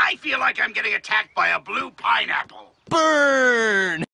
I feel like I'm getting attacked by a blue pineapple. Burn!